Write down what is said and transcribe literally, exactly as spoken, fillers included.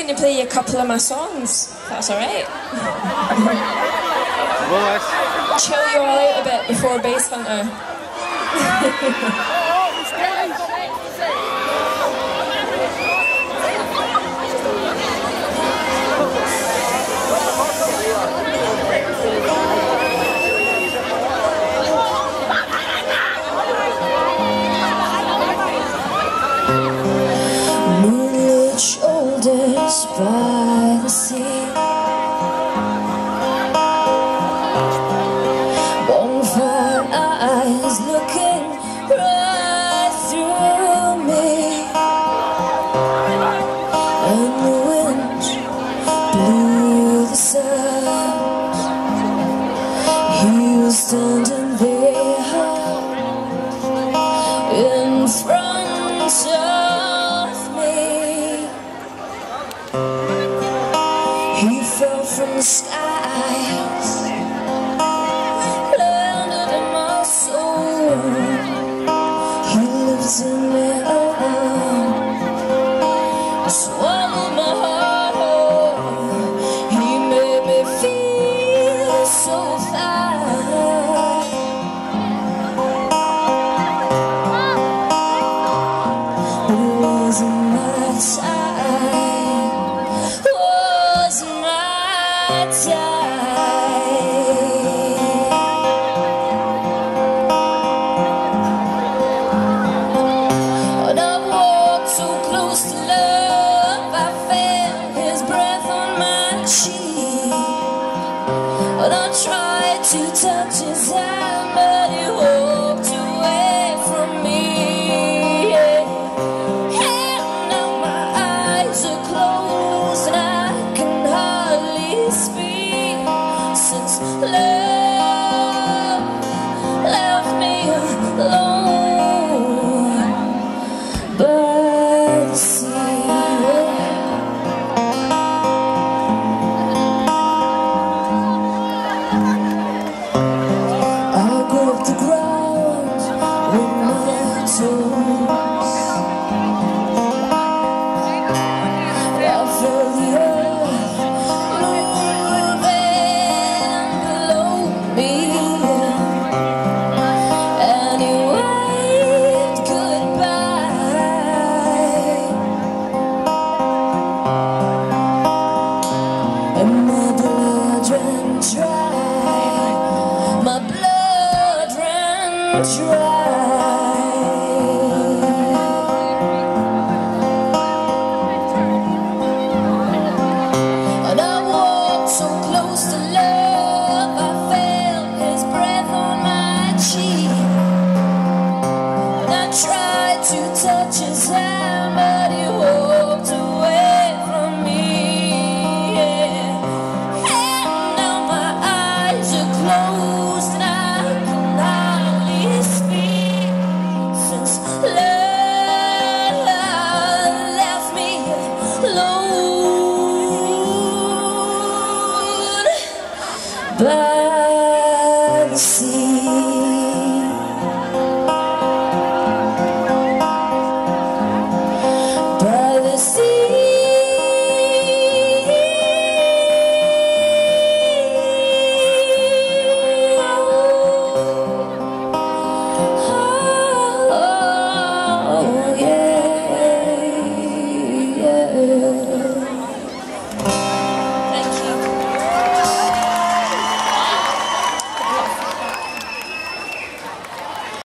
going to play you a couple of my songs, if that's alright. Chill you all out a bit before Bass Hunter. Moonlit shoulders by the sea, bonfire eyes looking right through me, and the wind blew the sound. He was standing there in front of me. He fell from the skies, landed in my soul. He lives in me, I swallowed my heart whole. He made me feel so fine, but it wasn't my time, wasn't my time. And I walked so close to love, I felt his breath on my cheek. And I tried to touch his hand, but he walked away from me. And now my eyes are closed and I can hardly speak, since love left me alone by the sea. I grip the ground with my toes. I feel the earth moving below me, and he waved goodbye, and my blood ran dry, my blood ran dry. And I walked so close to love, I felt his breath on my cheek. And I tried to touch his hand,